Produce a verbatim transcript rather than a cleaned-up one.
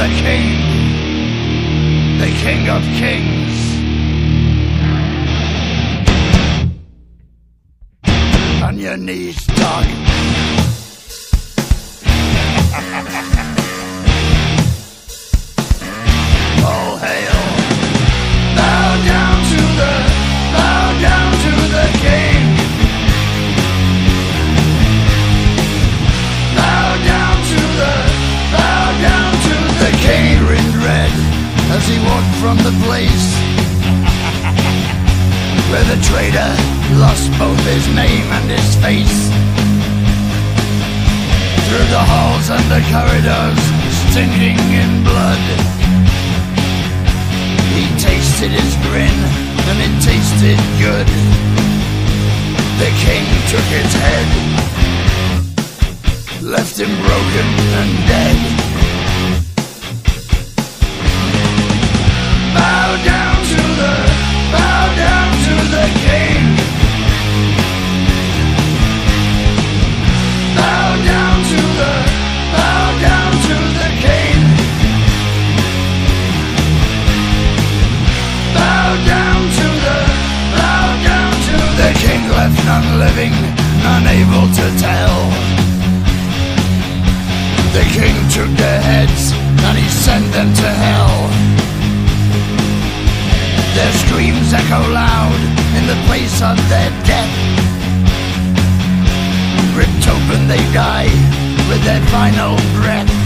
the king, the king of kings. On your knees, dog. All hail. Bow down to the, bow down to the king. Bow down to the, bow down to the king. In red as he walked from the place where the traitor lost both his name and his face. Through the halls and the corridors, stinking in blood, he tasted his grin, and it tasted good. The king took his head, left him broken and dead. Bow down to the, bow down to the king. Bow down to the, bow down to the king. Bow down to the, bow down to the king. Left none living, none able to tell. The king took their heads and he sent them to hell. Their screams echo loud in the place of their death. Ripped open they die with their final breath.